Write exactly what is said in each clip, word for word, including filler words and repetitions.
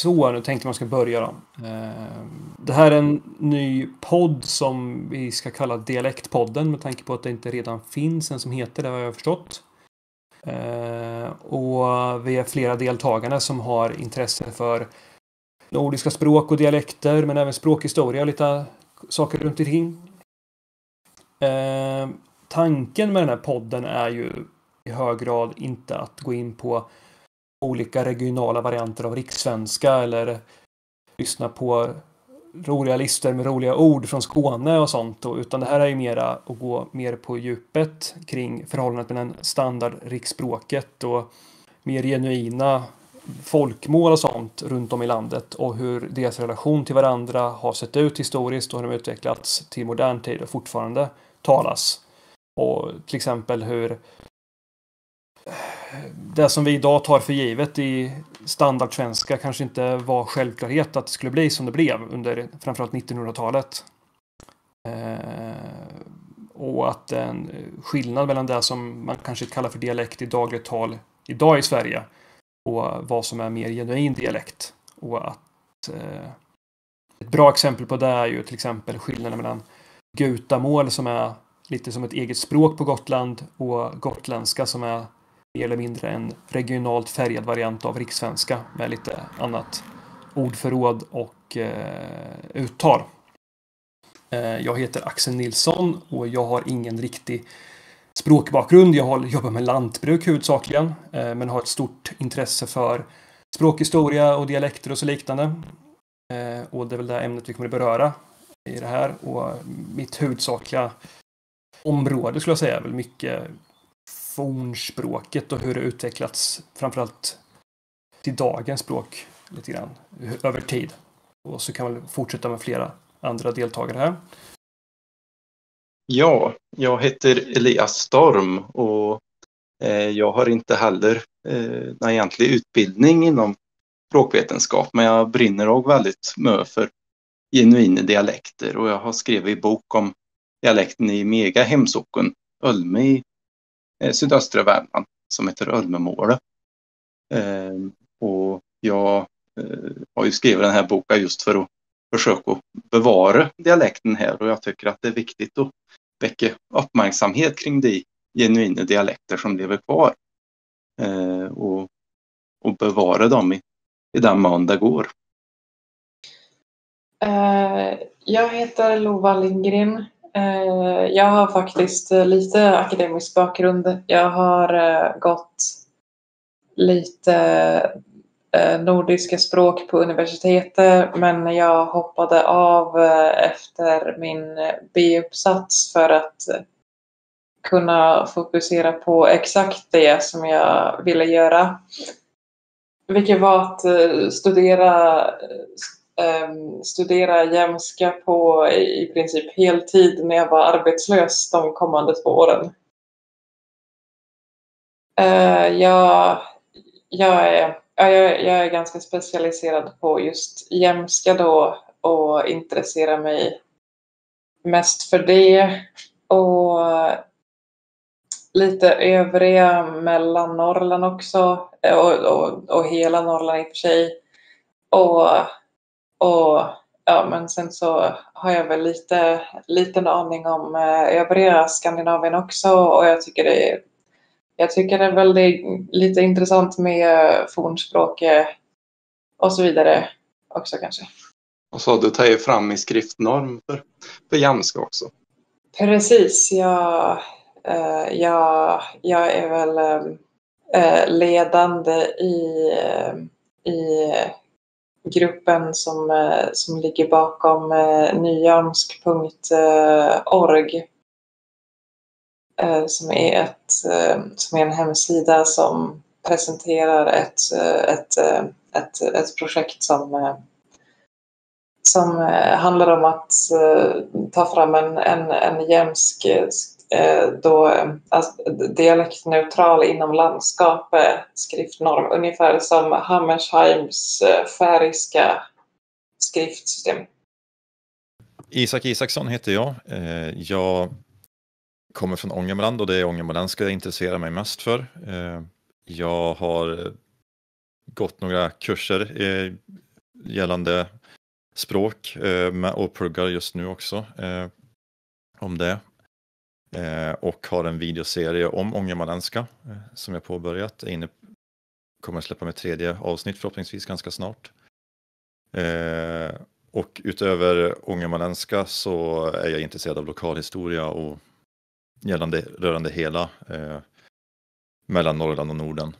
Så, nu tänkte man ska börja då. Det här är en ny podd som vi ska kalla Dialektpodden med tanke på att det inte redan finns en som heter det, har jag förstått. Och vi är flera deltagare som har intresse för nordiska språk och dialekter, men även språkhistoria och lite saker runt omkring. Tanken med den här podden är ju i hög grad inte att gå in på olika regionala varianter av rikssvenska eller lyssna på roliga listor med roliga ord från Skåne och sånt, utan det här är ju mera att gå mer på djupet kring förhållandet mellan standardriksspråket och mer genuina folkmål och sånt runt om i landet och hur deras relation till varandra har sett ut historiskt och hur de utvecklats till modern tid och fortfarande talas. Och till exempel hur det som vi idag tar för givet i standardsvenska kanske inte var självklarhet att det skulle bli som det blev under framförallt nittonhundratalet. Eh, och att en skillnad mellan det som man kanske kallar för dialekt i dagligt tal idag i Sverige och vad som är mer genuin dialekt. Och att eh, ett bra exempel på det är ju till exempel skillnaden mellan gutamål som är lite som ett eget språk på Gotland och gotländska som är mer eller mindre en regionalt färgad variant av rikssvenska med lite annat ordförråd och eh, uttal. Eh, jag heter Axel Nilsson och jag har ingen riktig språkbakgrund. Jag har jobbat med lantbruk huvudsakligen, eh, men har ett stort intresse för språkhistoria och dialekter och så liknande. Eh, och det är väl det ämnet vi kommer att beröra i det här. Och mitt huvudsakliga område skulle jag säga är väl mycket fornspråket och hur det utvecklats framförallt till dagens språk lite grann över tid. Och så kan vi fortsätta med flera andra deltagare här. Ja, jag heter Elias Storm och eh, jag har inte heller eh, någon egentlig utbildning inom språkvetenskap, men jag brinner också väldigt mycket för genuina dialekter och jag har skrivit bok om dialekten i mega hemsocken Ölme i eh, sydöstra Värmland som heter Ölmemålet. Eh, och jag eh, har ju skrivit den här boken just för att försöka bevara dialekten här, och jag tycker att det är viktigt att väcka uppmärksamhet kring de genuina dialekter som lever kvar eh, och, och bevara dem i, i den mån det går. Uh, jag heter Lova Lindgren. Uh, jag har faktiskt lite akademisk bakgrund. Jag har uh, gått lite uh, nordiska språk på universitetet, men jag hoppade av uh, efter min B-uppsats för att uh, kunna fokusera på exakt det som jag ville göra. Vilket var att uh, studera um, studera jämska på i princip heltid när jag var arbetslös de kommande två åren. Uh, jag, jag, är, jag, jag är ganska specialiserad på just jämska då och intresserar mig mest för det och lite övriga mellan Norrland också och, och, och hela Norrland i och för sig. Och, och ja, men sen så har jag väl lite liten aning om övriga Skandinavien också, och jag tycker det är, jag tycker det är väldigt lite intressant med fornspråk och så vidare också kanske. Och så du tar ju fram i skriftnorm för, för jämska också. Precis, jag Uh, jag, jag är väl uh, ledande i, uh, i gruppen som, uh, som ligger bakom uh, nyamsk punkt org uh, som, är ett, uh, som är en hemsida som presenterar ett, uh, ett, uh, ett, ett projekt som, uh, som uh, handlar om att uh, ta fram en, en, en jämsk då, alltså, dialektneutral inom landskapet skriftnorm, ungefär som Hammersheims färiska skriftsystem. Isak Isaksson heter jag. Jag kommer från Ångermanland och det är ångermanländska jag intresserar mig mest för. Jag har gått några kurser gällande språk eh, och pluggar just nu också eh, om det. Eh, och har en videoserie om ångermanländska eh, som jag påbörjat. Jag är inne, kommer att släppa med tredje avsnitt förhoppningsvis ganska snart. Eh, och utöver ångermanländska så är jag intresserad av lokalhistoria och gällande, rörande hela eh, mellan Norrland och Norden.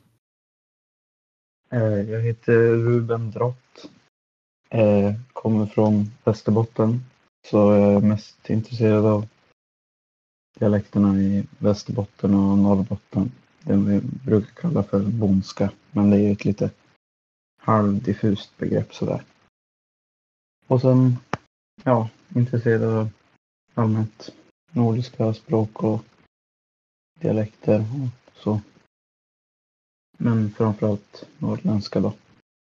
Jag heter Ruben Drott. Kommer från Västerbotten. Så jag är mest intresserad av dialekterna i Västerbotten och Norrbotten. Det vi brukar kalla för bondska. Men det är ju ett lite halvdiffust begrepp sådär. Och sen, ja, intresserad av allmänt nordiska språk och dialekter och så. Men framförallt norrländska då.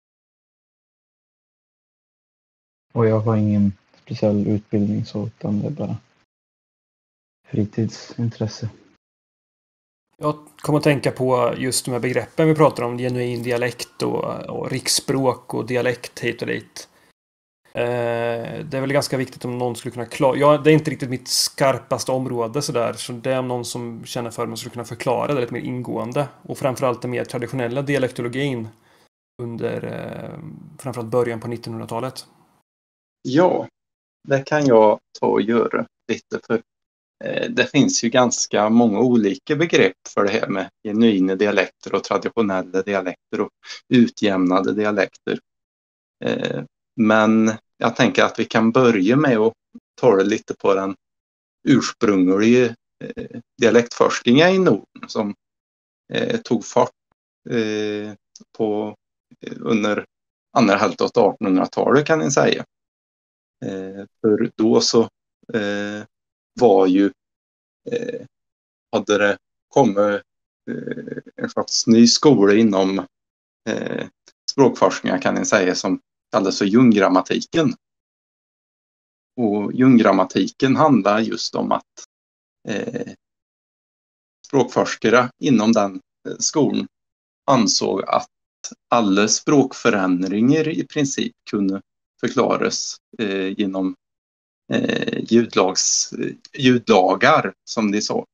Och jag har ingen speciell utbildning så, utan det är bara fritidsintresse. Jag kommer att tänka på just de här begreppen vi pratar om, genuin dialekt och, och riksspråk och dialekt hit och dit. Eh, det är väl ganska viktigt om någon skulle kunna klara... Ja, det är inte riktigt mitt skarpaste område sådär, så det är om någon som känner för mig skulle kunna förklara det lite mer ingående. Och framförallt den mer traditionella dialektologin under eh, framförallt början på nittonhundratalet. Ja, det kan jag ta och göra lite, för eh, det finns ju ganska många olika begrepp för det här med genuina dialekter och traditionella dialekter och utjämnade dialekter. Eh, men jag tänker att vi kan börja med att ta det lite på den ursprungliga eh, dialektforskningen i Norden som eh, tog fart eh, på, eh, under andra hälften av artonhundratalet kan ni säga. Eh, för då så eh, var ju eh, hade det kommit eh, en slags ny skola inom eh, språkforskningar kan ni säga som kallas för Junggrammatiken. Och Junggrammatiken handlar just om att eh, språkforskare inom den eh, skolan ansåg att alla språkförändringar i princip kunde förklaras eh, genom eh, ljudlags, eh, ljudlagar som de sa.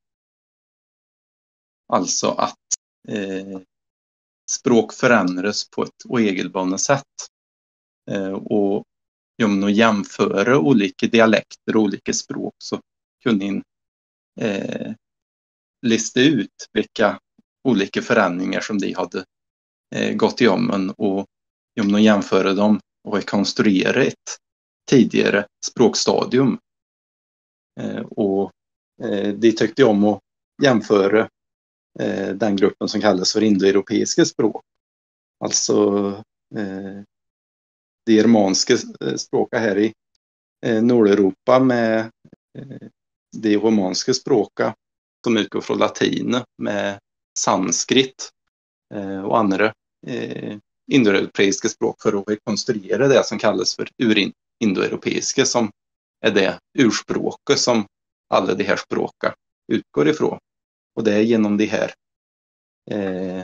Alltså att eh, språk förändras på ett oregelbundet sätt. Eh, och genom att jämföra olika dialekter och olika språk så kunde ni eh, lista ut vilka olika förändringar som de hade eh, gått igenom och genom att jämföra dem och rekonstruera ett tidigare språkstadium. Eh, och eh, de tyckte om att jämföra eh, den gruppen som kallas för indoeuropeiska språk. Alltså eh, de germanska språken här i eh, Nordeuropa med eh, de romanska språken som utgår från latin med sanskrit eh, och andra eh, indoeuropeiska språk för att rekonstruera det som kallas för urindoeuropeiska som är det urspråket som alla de här språken utgår ifrån. Och det är genom de här eh,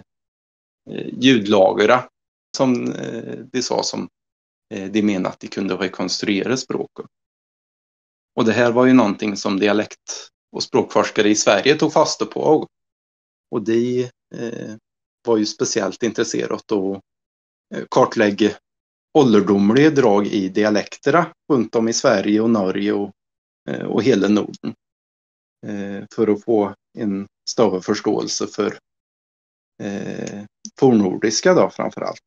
ljudlagerna som eh, de sa som eh, de menade att de kunde rekonstruera språket. Och det här var ju någonting som dialekt- och språkforskare i Sverige tog fasta på. Och de eh, var ju speciellt intresserade av att kartlägga ålderdomliga drag i dialekterna runt om i Sverige och Norge och, och hela Norden. För att få en större förståelse för eh, fornnordiska då framförallt.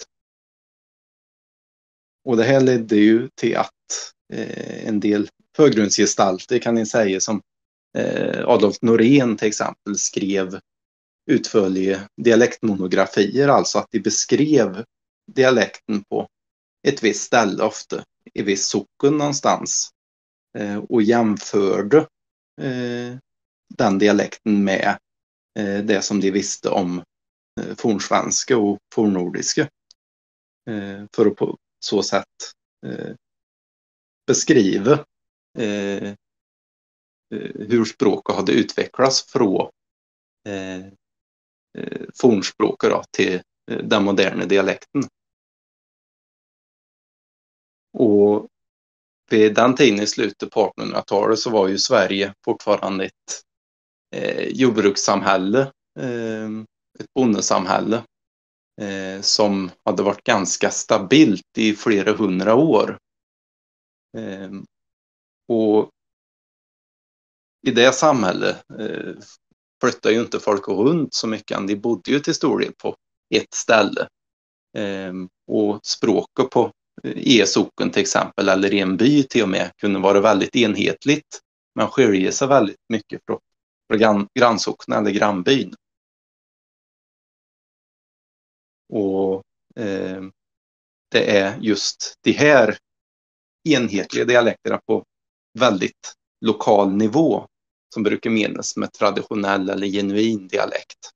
Och det här ledde ju till att eh, en del förgrundsgestalter kan ni säga som eh, Adolf Norén till exempel skrev utförliga dialektmonografier, alltså att de beskrev dialekten på ett visst ställe, ofta i viss socken någonstans, eh, och jämförde eh, den dialekten med eh, det som de visste om eh, fornsvenska och fornnordiska eh, för att på så sätt eh, beskriva eh, hur språket hade utvecklats från eh, fornspråket då, till den moderna dialekten. Och vid den tiden i slutet på artonhundratalet så var ju Sverige fortfarande ett eh, jordbrukssamhälle, eh, ett bondesamhälle eh, som hade varit ganska stabilt i flera hundra år. Eh, och i det samhället eh, flyttade ju inte folk runt så mycket, de bodde ju till stor del på ett ställe. Eh, och språket på E-socken till exempel, eller i en by till och med, kunde vara väldigt enhetligt, men skiljer sig väldigt mycket från, från grann, grannsocknen eller grannbyn. Och eh, det är just de här enhetliga dialekterna på väldigt lokal nivå som brukar menas med traditionell eller genuin dialekt.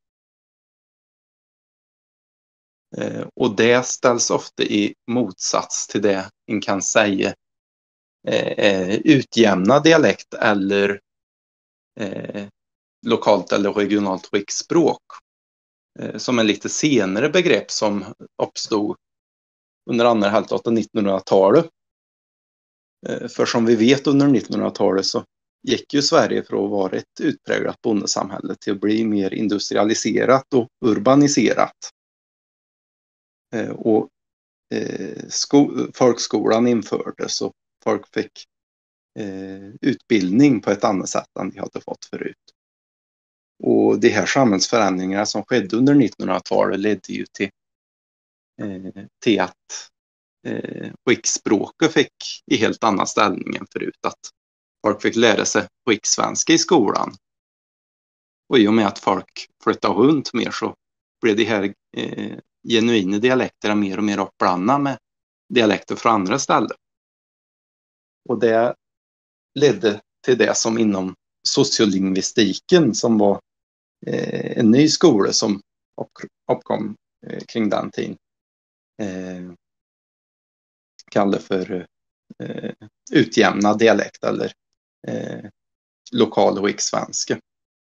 Eh, och det ställs ofta i motsats till det man kan säga eh, utjämna dialekt eller eh, lokalt eller regionalt riksspråk, eh, som är lite senare begrepp som uppstod under andra hälften av nittonhundratalet. Eh, för som vi vet under nittonhundratalet så gick ju Sverige från att vara ett utpräglat bondesamhälle till att bli mer industrialiserat och urbaniserat. Eh, och eh, sko- folkskolan infördes och folk fick eh, utbildning på ett annat sätt än de hade fått förut. Och de här samhällsförändringarna som skedde under nittonhundratalet ledde ju till, eh, till att eh, riksspråket fick i helt annan ställning än förut. Att folk fick lära sig rikssvenska i skolan. Och i och med att folk flyttade runt mer så blev de här eh, genuina dialekterna mer och mer uppblandade med dialekter från andra ställen. Och det ledde till det som inom sociolingvistiken, som var eh, en ny skola som uppkom eh, kring den tiden, eh, kallade för eh, utjämnad dialekt eller eh, lokal rikssvenska.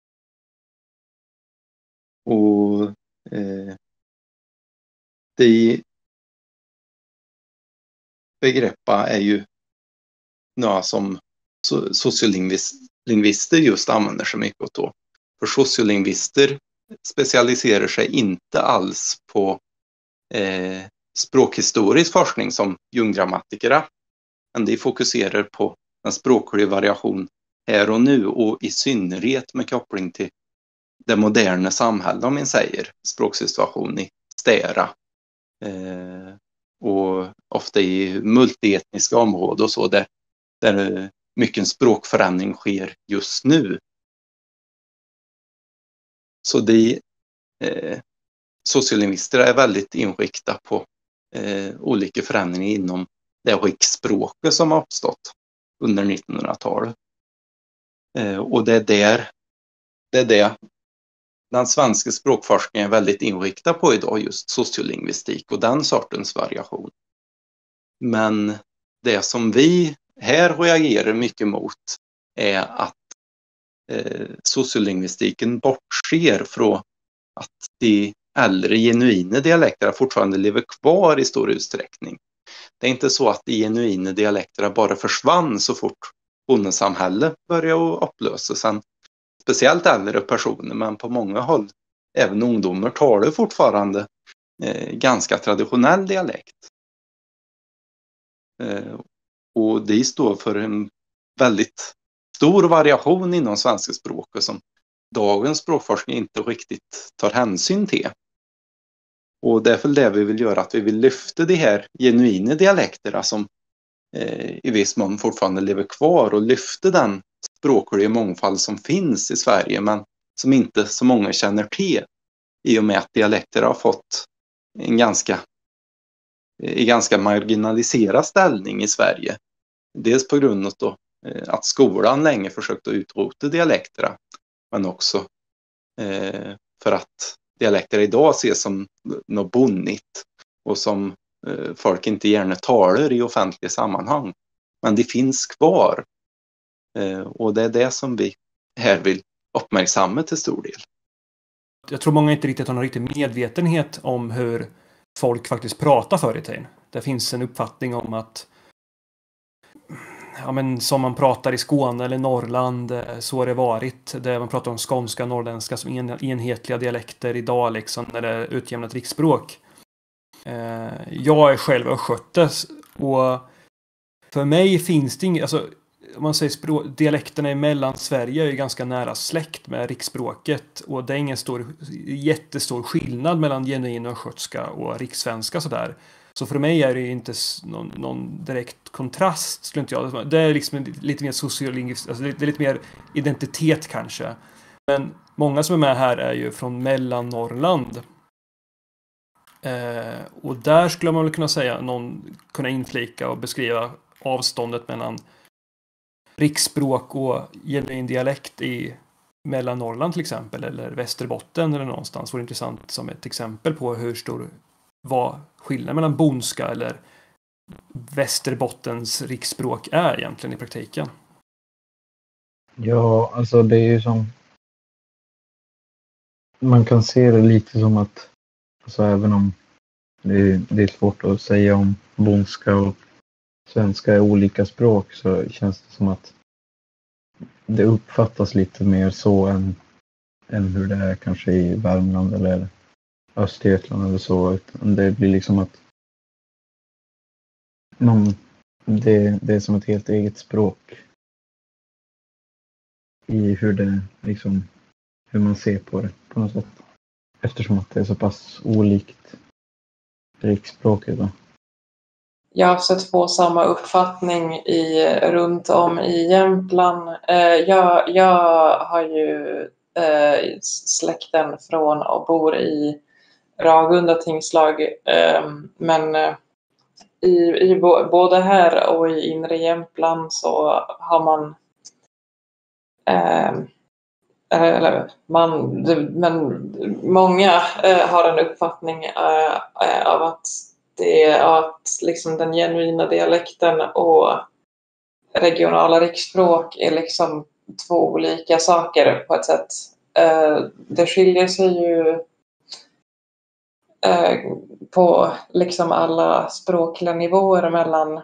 Och eh, de begreppa är ju något som sociolingvister just använder sig mycket åt då. För sociolingvister specialiserar sig inte alls på eh, språkhistorisk forskning som junggrammatikerna, men de fokuserar på en språklig variation här och nu, och i synnerhet med koppling till det moderna samhället, om man säger språksituation i stära eh, och ofta i multietniska områden och så, där, där mycket språkförändring sker just nu. Så de eh, sociolingvister är väldigt inriktade på eh, olika förändringar inom det riksspråket som har uppstått under nittonhundratalet. Eh, och det är där det är det den svenska språkforskningen är väldigt inriktad på idag, just sociolingvistik och den sortens variation. Men det som vi här reagerar mycket mot är att eh, sociolingvistiken bortser från att de äldre genuina dialekterna fortfarande lever kvar i stor utsträckning. Det är inte så att de genuina dialekterna bara försvann så fort bondesamhället började upplösas. Sen speciellt äldre personer, men på många håll även ungdomar talar fortfarande eh, ganska traditionell dialekt. Eh, och det står för en väldigt stor variation inom svenska språket som dagens språkforskning inte riktigt tar hänsyn till. Och därför det vi vill göra, att vi vill lyfta de här genuina dialekterna som eh, i viss mån fortfarande lever kvar, och lyfta den språkliga mångfald som finns i Sverige men som inte så många känner till, i och med att dialekter har fått en ganska, en ganska marginaliserad ställning i Sverige. Dels på grund av att skolan länge försökte utrota dialekterna, men också eh, för att dialekter idag ses som något bonnigt och som eh, folk inte gärna talar i offentliga sammanhang. Men det finns kvar. Eh, och det är det som vi här vill uppmärksamma till stor del. Jag tror många inte riktigt har någon riktig medvetenhet om hur folk faktiskt pratar förr i tiden. Det finns en uppfattning om att ja, men som man pratar i Skåne eller Norrland, så har det varit. Där man pratar om skånska och norrländska som en, enhetliga dialekter idag liksom, när det är utjämnat riksspråk. Eh, jag är själv östgöte och för mig finns det inget, alltså om man säger språk, dialekterna i Mellansverige är ju ganska nära släkt med riksspråket och det är ingen stor, jättestor skillnad mellan genuin östgötska och rikssvenska sådär. Så för mig är det inte någon, någon direkt kontrast, skulle inte jag. Det är liksom lite mer sociolingvistiskt, alltså det är lite mer identitet kanske. Men många som är med här är ju från Mellannorrland. Eh, och där skulle man väl kunna säga, någon kunna inflika och beskriva avståndet mellan riksspråk och genuin dialekt i Mellannorrland till exempel, eller Västerbotten eller någonstans. Vore intressant som ett exempel på hur stor var skillnaden mellan bonska eller Västerbottens riksspråk är egentligen i praktiken. Ja, alltså det är ju som man kan se det lite som att alltså även om det är, det är svårt att säga om bonska och svenska är olika språk, så känns det som att det uppfattas lite mer så än, än hur det är kanske i Värmland eller Östergötland eller så. Det blir liksom att man, det, det är som ett helt eget språk i hur det liksom, hur man ser på det på något sätt. Eftersom att det är så pass olikt riksspråket då. Jag har sett få samma uppfattning i, runt om i Jämtland. Eh, jag, jag har ju eh, släkten från och bor i Ragunda tingslag. Eh, men eh, i, i både här och i inre Jämtland så har man eh, eller man, men många eh, har en uppfattning eh, av att det är att liksom den genuina dialekten och regionala riksspråk är liksom två olika saker på ett sätt. Eh, det skiljer sig ju eh, på liksom alla språkliga nivåer mellan,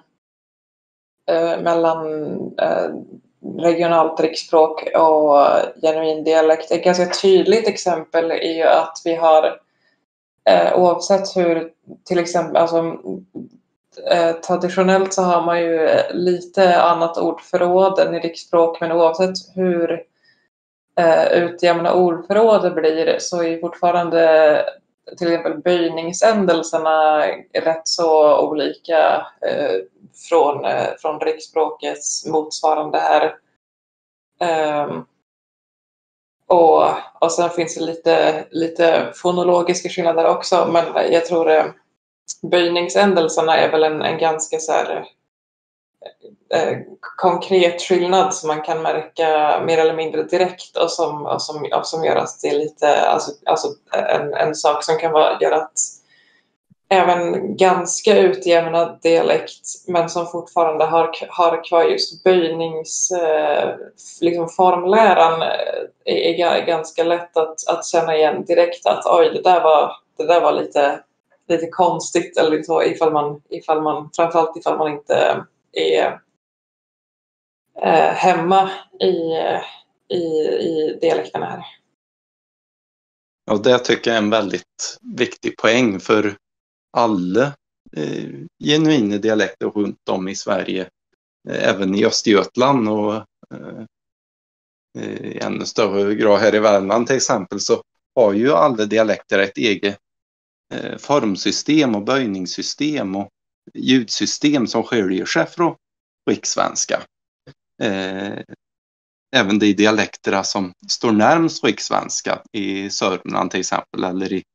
eh, mellan eh, regionalt riksspråk och genuin dialekt. Ett ganska tydligt exempel är ju att vi har eh, oavsett hur till exempel alltså, eh, traditionellt så har man ju lite annat ordförråd än i riksspråk, men oavsett hur eh, utjämna ordförråd det blir så är fortfarande till exempel böjningsändelserna rätt så olika eh, från, eh, från riksspråkets motsvarande här. Um, och, och sen finns det lite, lite fonologiska skillnader också, men jag tror eh, böjningsändelserna är väl en, en ganska så här, eh, konkret skillnad som man kan märka mer eller mindre direkt och som, och som, och som gör att det är lite, alltså, alltså en, en sak som kan vara, göra att även ganska utjämnad dialekt men som fortfarande har, har kvar just böjnings eh, liksom formläran är, är ganska lätt att, att känna igen direkt att oj, det där var, det där var lite, lite konstigt eller så, ifall man, ifall man, framförallt ifall man inte är eh, hemma i, i, i dialekterna här. Ja, det tycker jag är en väldigt viktig poäng för alla eh, genuina dialekter runt om i Sverige, eh, även i Östergötland och eh, i ännu större grad här i Värmland till exempel, så har ju alla dialekter ett eget eh, formsystem och böjningssystem och ljudsystem som skiljer sig från rikssvenska. Eh, även de dialekterna som står närmast rikssvenska i Sörmland till exempel eller i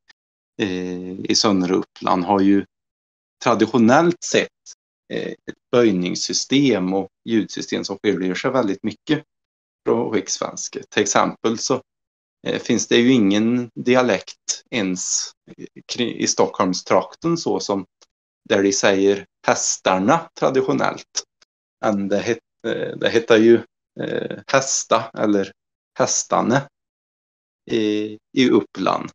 i södra Uppland har ju traditionellt sett ett böjningssystem och ljudsystem som skiljer sig väldigt mycket från rikssvenska. Till exempel så finns det ju ingen dialekt ens i Stockholmstrakten så som där de säger hästarna traditionellt. Men det, het, det heter ju hästa eller hästane i, i Uppland.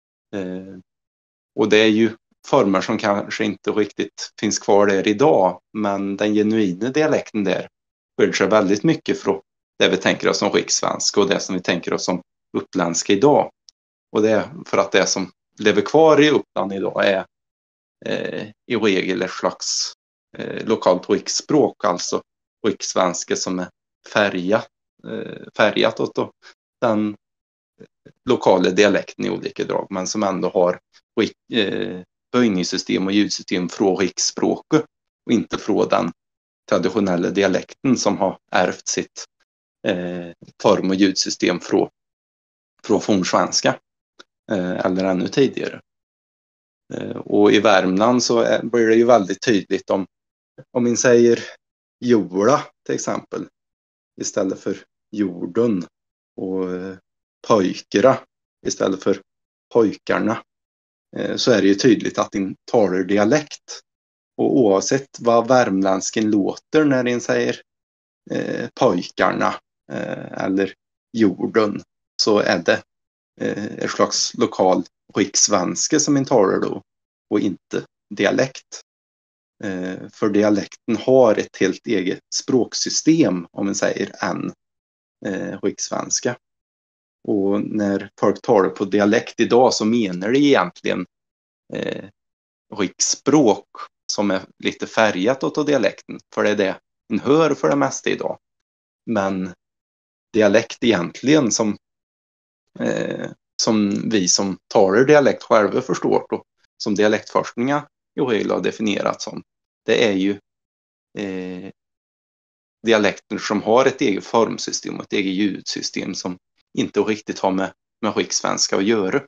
Och det är ju former som kanske inte riktigt finns kvar där idag, men den genuina dialekten där skiljer sig väldigt mycket från det vi tänker oss som rikssvenska och det som vi tänker oss som uppländska idag. Och det är för att det som lever kvar i Uppland idag är eh, i regel ett slags eh, lokalt riksspråk, alltså rikssvenska som är färgat, eh, färgat åt då, den lokala dialekten i olika drag, men som ändå har eh, böjningssystem och ljudsystem från riksspråket och inte från den traditionella dialekten som har ärvt sitt eh, form- och ljudsystem från, från fornsvenska eh, eller ännu tidigare. Eh, och i Värmland så är, blir det ju väldigt tydligt om, om man säger jorda till exempel istället för jorden och eh, pojkera istället för pojkarna, eh, så är det ju tydligt att in talar dialekt. Och oavsett vad värmländsken låter när en säger eh, pojkarna eh, eller jorden, så är det eh, ett slags lokal rikssvenska som en talar då och inte dialekt. Eh, för dialekten har ett helt eget språksystem, om man säger, än eh, rikssvenska. Och när folk talar på dialekt idag så menar det egentligen eh, riksspråk som är lite färgat åt dialekten, för det är det en hör för det mesta idag. Men dialekt egentligen som, eh, som vi som talar dialekt själva förstår då, som dialektforskningen i regel har definierat som, det är ju eh, dialekter som har ett eget formsystem och ett eget ljudsystem som inte riktigt har med, med rikssvenska att göra.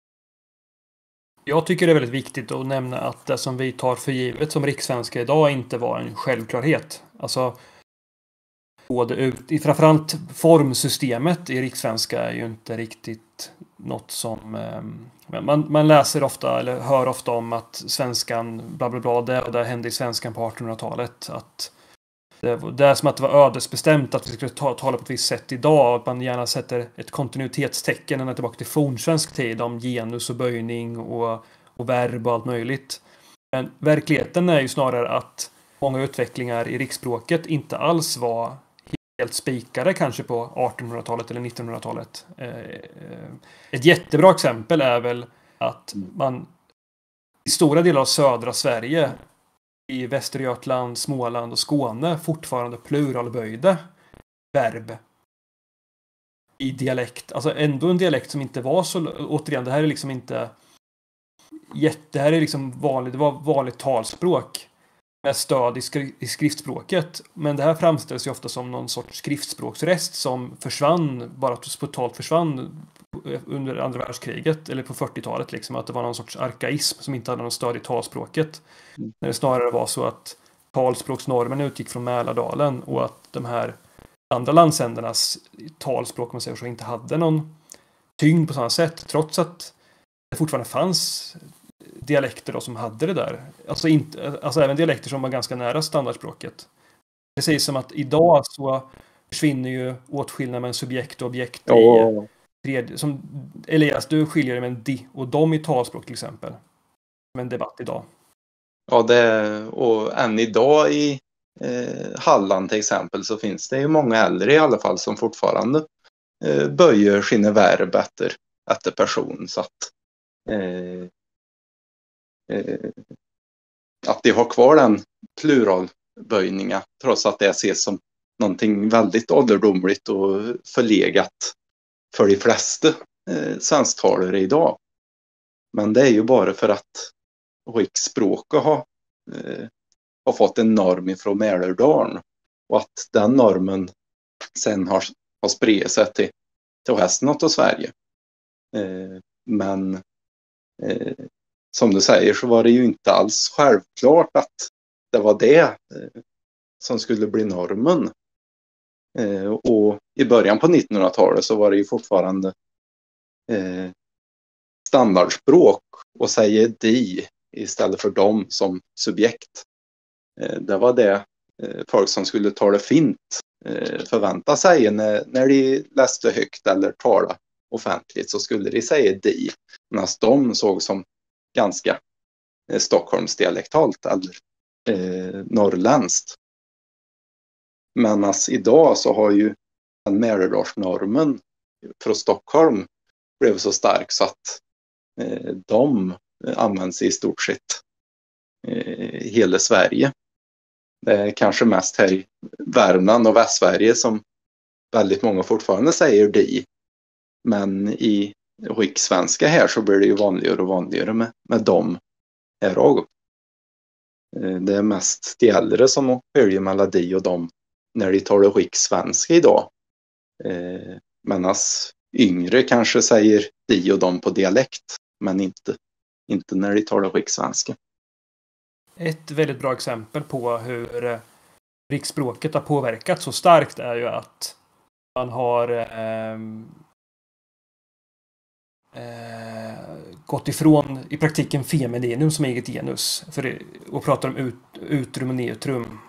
Jag tycker det är väldigt viktigt att nämna att det som vi tar för givet som rikssvenska idag inte var en självklarhet. Alltså, både ut, i framförallt formsystemet i rikssvenska är ju inte riktigt något som eh, man, man läser ofta eller hör ofta om att svenskan bla bla bla, det, det hände i svenskan på artonhundratalet, att det, det är som att det var ödesbestämt att vi skulle ta, tala på ett visst sätt idag, att man gärna sätter ett kontinuitetstecken ända tillbaka till fornsvensk tid om genus och böjning och, och verb och allt möjligt. Men verkligheten är ju snarare att många utvecklingar i riksspråket inte alls var helt spikade kanske på artonhundratalet eller nittonhundratalet. Ett jättebra exempel är väl att man i stora delar av södra Sverige, i Västergötland, Småland och Skåne, fortfarande pluralböjde verb i dialekt. Alltså ändå en dialekt som inte var så, återigen, det här är liksom inte jätte, det här är liksom vanligt, det var vanligt talspråk med stöd i, skri, i skriftspråket. Men det här framställs ju ofta som någon sorts skriftspråksrest som försvann, bara totalt försvann under andra världskriget eller på fyrtiotalet, liksom, att det var någon sorts arkaism som inte hade någon stöd i talspråket. Mm. När det snarare var så att talspråksnormen utgick från Mälardalen och att de här andra landsändarnas talspråk, man säger så, inte hade någon tyngd på samma sätt, trots att det fortfarande fanns dialekter då som hade det där. Alltså, inte, alltså även dialekter som var ganska nära standardspråket. Det sägs som att idag så försvinner ju åtskillnad mellan subjekt och objekt oh. i tredje, som Elias, du skiljer det med en di och dom i talspråk till exempel. Med en debatt idag. Ja, det, och än idag i eh, Halland till exempel så finns det ju många äldre i alla fall som fortfarande eh, böjer sina verb efter, efter person, så att eh, eh, att de har kvar den pluralböjningen trots att det ses som någonting väldigt ålderdomligt och förlegat för de flesta eh, svensktalare idag. Men det är ju bara för att riksspråket har, eh, har fått en norm ifrån Mälardalen och att den normen sen har, har spridit sig till, till resten av Sverige. Eh, men eh, som du säger så var det ju inte alls självklart att det var det eh, som skulle bli normen. Eh, och i början på nittonhundratalet så var det ju fortfarande eh, standardspråk och säga de istället för dem som subjekt. Eh, det var det eh, folk som skulle tala fint eh, förvänta sig när, när de läste högt eller talade offentligt, så skulle de säga de, medan de såg som ganska eh, Stockholmsdialektalt eller eh, norrländskt. Men alltså, idag så har ju den Mälardalsnormen från Stockholm blev så stark så att eh, de används i stort sett eh, hela Sverige. Det är kanske mest här i Värmland och Västsverige som väldigt många fortfarande säger di. Men i rikssvenska här så blir det ju vanligare och vanligare med, med dem här också. Det är mest de äldre som väljer mellan di och dem när de talar rikssvenska idag. Medan yngre kanske säger di och dem på dialekt, men inte, inte när de talar rikssvenska. Ett väldigt bra exempel på hur riksspråket har påverkat så starkt är ju att man har eh, eh, gått ifrån i praktiken femininum som eget genus för det, och pratar om ut, utrum och neutrum.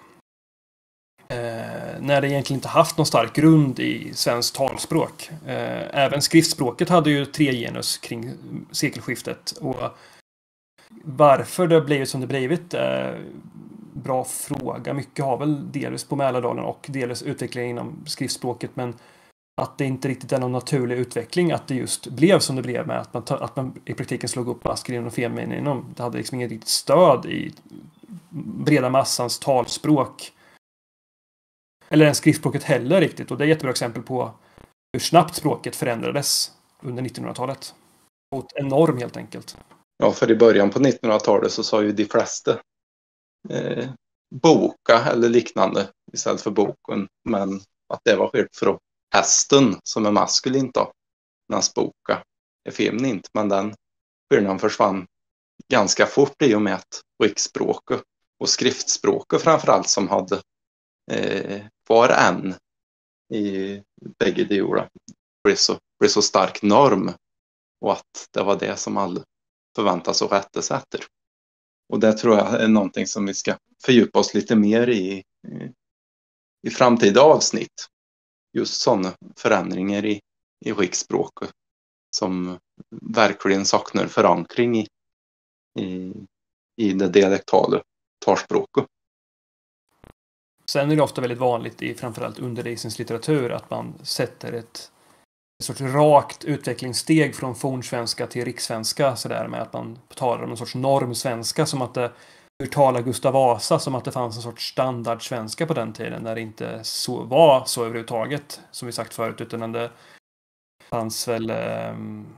Eh, när det egentligen inte haft någon stark grund i svenskt talspråk. Eh, även skriftspråket hade ju tre genus kring sekelskiftet. Och varför det blivit som det blivit är bra fråga. Mycket har väl delvis på Mälardalen och delvis utveckling inom skriftspråket, men att det inte riktigt är någon naturlig utveckling att det just blev som det blev med att man, att man i praktiken slog upp maskulin och feminin. Det hade liksom inget riktigt stöd i breda massans talspråk. Eller ens skriftspråket heller riktigt. Och det är ett jättebra exempel på hur snabbt språket förändrades under nittonhundratalet. Mot en norm helt enkelt. Ja, för i början på nittonhundratalet så sa ju de flesta eh, boka eller liknande istället för boken. Men att det var skilt från hästen som är maskulint då. Medan boka är feminint. Men den skillnaden försvann ganska fort i och med att riksspråket och skriftspråket framförallt som hade eh, var en i bägge de orden blev så, blev så stark norm. Och att det var det som alla förväntas och rätta sig efter. Och det tror jag är någonting som vi ska fördjupa oss lite mer i i, i framtida avsnitt. Just sådana förändringar i, i riksspråket som verkligen saknar förankring i, i, i det dialektala talspråket. Sen är det ofta väldigt vanligt i framförallt undervisningslitteratur att man sätter ett ett sorts rakt utvecklingssteg från fornsvenska till rikssvenska, så där med att man talar om en sorts normsvenska som att det uttalar Gustav Vasa som att det fanns en sorts standardsvenska på den tiden när det inte så var så överhuvudtaget som vi sagt förut, utan det fanns väl eh,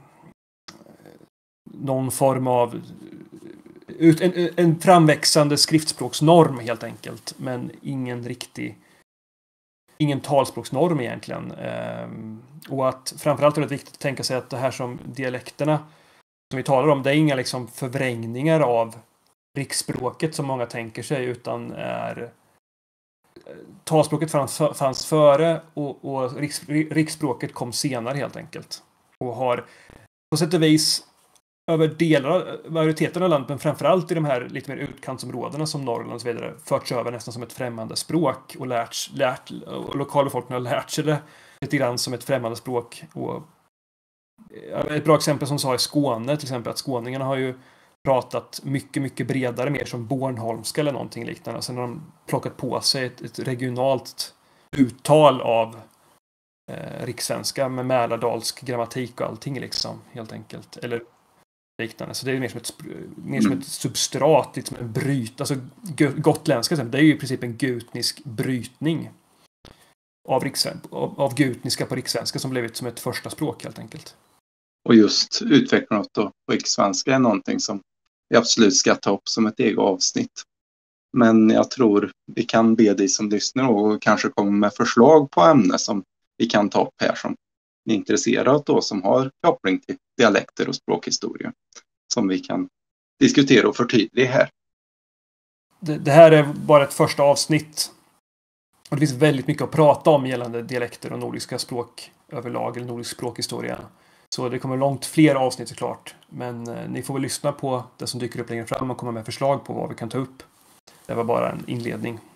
någon form av ut, en, en framväxande skriftspråksnorm helt enkelt, men ingen riktig ingen talspråksnorm egentligen. Ehm, och att framförallt är det viktigt att tänka sig att det här som dialekterna som vi talar om, det är inga liksom förvrängningar av riksspråket som många tänker sig, utan är talspråket fanns, fanns före och, och riks, riksspråket kom senare helt enkelt. Och har på sätt och vis över delar, majoriteten av landet, men framförallt i de här lite mer utkantsområdena som Norrland och så vidare, förts över nästan som ett främmande språk och lärt, lärt och lokalbefolkningen har lärt sig det lite grann som ett främmande språk. Och ett bra exempel som sa i Skåne till exempel, att skåningarna har ju pratat mycket, mycket bredare, mer som bornholmska eller någonting liknande. Sen har de plockat på sig ett, ett regionalt uttal av eh, rikssvenska med mälardalsk grammatik och allting liksom, helt enkelt. Eller liknande. Så det är mer som ett, mer som ett substrat, lite som en bryt. Alltså gotländska, det är ju i princip en gutnisk brytning av, rikssven, av, av gutniska på rikssvenska som blivit som ett första språk helt enkelt. Och just utvecklingen av rikssvenska är någonting som vi absolut ska ta upp som ett eget avsnitt. Men jag tror vi kan be dig som lyssnar och kanske komma med förslag på ämnen som vi kan ta upp här som är intresserade då, som har koppling till dialekter och språkhistoria som vi kan diskutera och förtydliga här. Det, det här är bara ett första avsnitt. Och det finns väldigt mycket att prata om gällande dialekter och nordiska språk överlag, eller nordisk språkhistoria. Så det kommer långt fler avsnitt såklart. Men eh, ni får väl lyssna på det som dyker upp längre fram och komma med förslag på vad vi kan ta upp. Det var bara en inledning.